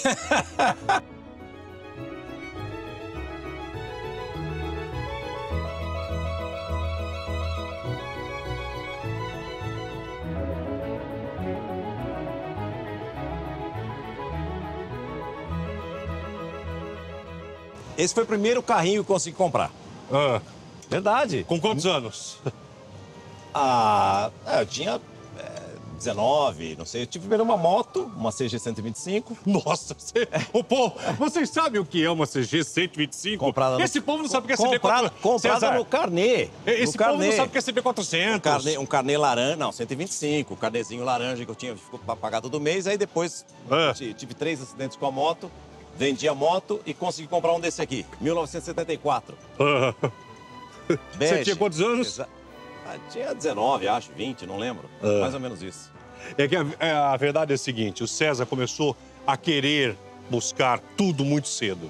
Esse foi o primeiro carrinho que eu consegui comprar. Ah, Verdade. com quantos anos? Eu tinha 19, não sei. Eu tive primeiro uma moto, uma CG 125. Nossa, Ô, pô, vocês sabem o que é uma CG 125? Comprada no... Esse povo não sabe o que é CB 400. Comprada no carnê. Esse povo não sabe o que é CB 400. Um carnê laranja, não, 125. Um carnezinho laranja que eu tinha para pagar todo mês. Aí depois tive 3 acidentes com a moto. Vendi a moto e consegui comprar um desse aqui, 1974. Você tinha quantos anos? Tinha 19, acho, 20, não lembro. Mais ou menos isso. É que a verdade é a seguinte, o César começou a querer buscar tudo muito cedo.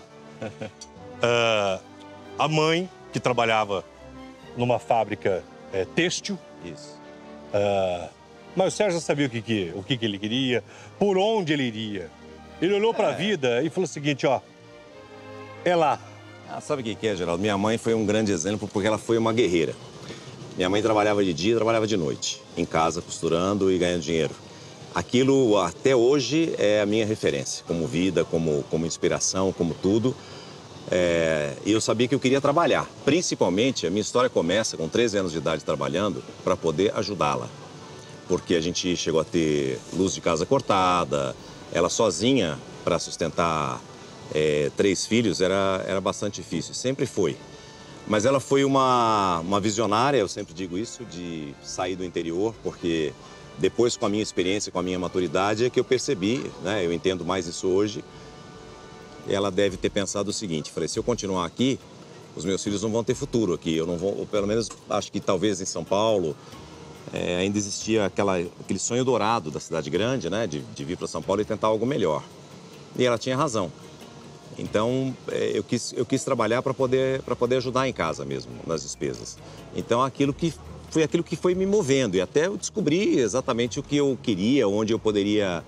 A mãe, que trabalhava numa fábrica têxtil. Isso. Mas o César sabia o que ele queria, por onde ele iria. Ele olhou para a vida e falou o seguinte, ó, é lá. Sabe o que é, Geraldo? Minha mãe foi um grande exemplo porque ela foi uma guerreira. Minha mãe trabalhava de dia, trabalhava de noite, em casa, costurando e ganhando dinheiro. Aquilo, até hoje, é a minha referência, como vida, como inspiração, como tudo. E eu sabia que eu queria trabalhar. Principalmente, a minha história começa com 13 anos de idade trabalhando para poder ajudá-la. Porque a gente chegou a ter luz de casa cortada, ela sozinha, para sustentar 3 filhos, era bastante difícil, sempre foi. Mas ela foi uma visionária, eu sempre digo isso, de sair do interior, porque depois, com a minha experiência, com a minha maturidade, é que eu percebi, né, eu entendo mais isso hoje, ela deve ter pensado o seguinte, falei, se eu continuar aqui, os meus filhos não vão ter futuro aqui, eu não vou, ou pelo menos, acho que talvez em São Paulo, ainda existia aquele sonho dourado da cidade grande, né, de vir para São Paulo e tentar algo melhor. E ela tinha razão. Então, eu quis trabalhar para poder ajudar em casa mesmo, nas despesas. Então, aquilo que foi me movendo. E até eu descobri exatamente o que eu queria, onde eu poderia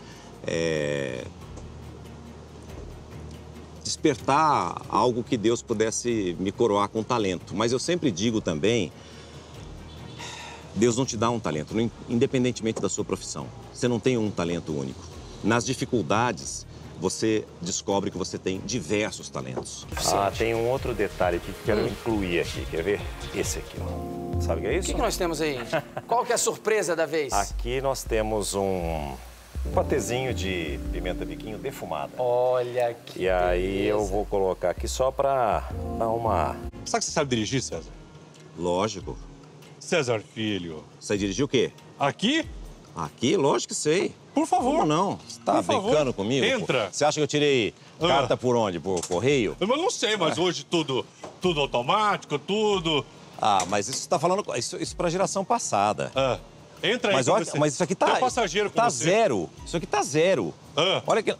despertar algo que Deus pudesse me coroar com talento. Mas eu sempre digo também, Deus não te dá um talento, independentemente da sua profissão. Você não tem um talento único. Nas dificuldades, você descobre que você tem diversos talentos. Tem um outro detalhe aqui que quero incluir aqui. Quer ver? Esse aqui, ó. Sabe o que é isso? O que nós temos aí? Qual que é a surpresa da vez? Aqui nós temos um patezinho de pimenta biquinho defumada. Olha que E aí beleza. eu vou colocar aqui só pra dar uma... Sabe que você sabe dirigir, César? Lógico. César Filho. Você dirigiu o quê? Aqui? Aqui? Lógico que sei. Por favor. Como não? Você tá brincando comigo? Entra. Você acha que eu tirei carta por onde? Por correio? Eu não sei, mas hoje tudo automático, tudo. Mas isso você tá falando... Isso pra geração passada. Entra aí. Mas isso aqui tá... Tem um passageiro com tá você. zero. Isso aqui tá zero. Olha aqui.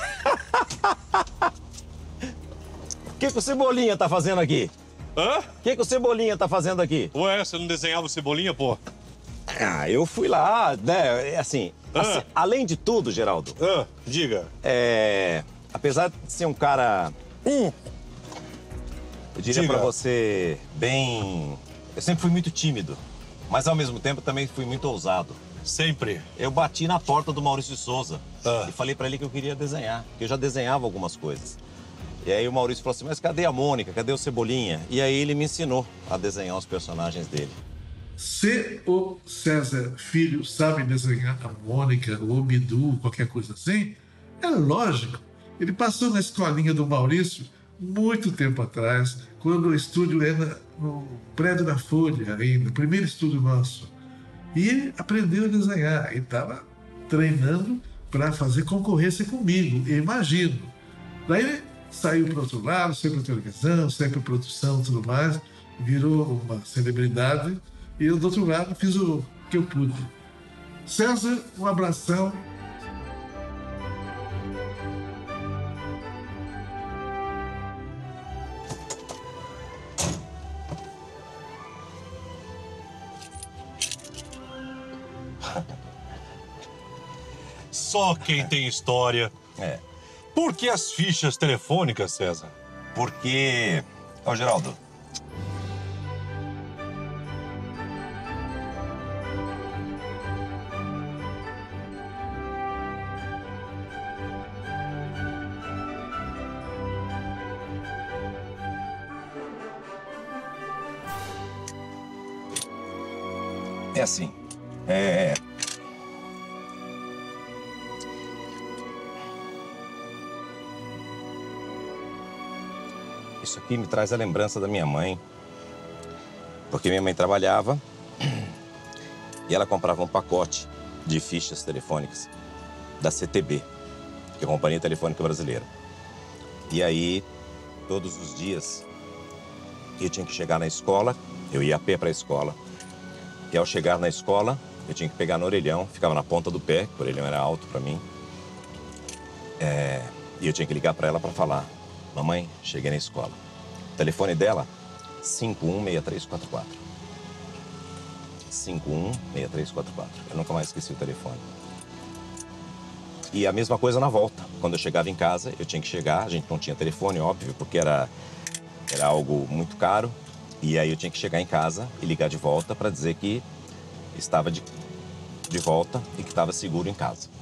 O que o Cebolinha tá fazendo aqui? O que o Cebolinha tá fazendo aqui? Ué, você não desenhava o Cebolinha, pô? Eu fui lá, né? Assim, além de tudo, Geraldo... Diga. Apesar de ser um cara... Eu diria pra você, bem... Eu sempre fui muito tímido, mas ao mesmo tempo também fui muito ousado. Sempre? Eu bati na porta do Maurício de Souza e falei pra ele que eu queria desenhar, que eu já desenhava algumas coisas. E aí o Maurício falou assim, mas cadê a Mônica, cadê o Cebolinha? E aí ele me ensinou a desenhar os personagens dele. Se o César Filho sabe desenhar a Mônica, o Bidu, qualquer coisa assim, é lógico. Ele passou na escolinha do Maurício muito tempo atrás, quando o estúdio era no prédio da Folha ainda, o primeiro estúdio nosso. E ele aprendeu a desenhar e estava treinando para fazer concorrência comigo, eu imagino. Daí ele saiu para outro lado, saiu para televisão, saiu para produção e tudo mais, virou uma celebridade. E eu, do outro lado, fiz o que eu pude. César, um abração. Só quem tem história Por que as fichas telefônicas, César? Porque... Ó, Geraldo. É assim, Isso aqui me traz a lembrança da minha mãe, porque minha mãe trabalhava e ela comprava um pacote de fichas telefônicas da CTB, que é a Companhia Telefônica Brasileira. E aí, todos os dias, eu tinha que chegar na escola, eu ia a pé para a escola. E ao chegar na escola, eu tinha que pegar no orelhão, ficava na ponta do pé, que o orelhão era alto para mim. E eu tinha que ligar para ela para falar: mamãe, cheguei na escola. O telefone dela, 516344. 516344. Eu nunca mais esqueci o telefone. E a mesma coisa na volta. Quando eu chegava em casa, eu tinha que chegar, a gente não tinha telefone, óbvio, porque era algo muito caro. E aí eu tinha que chegar em casa e ligar de volta para dizer que estava de volta e que estava seguro em casa.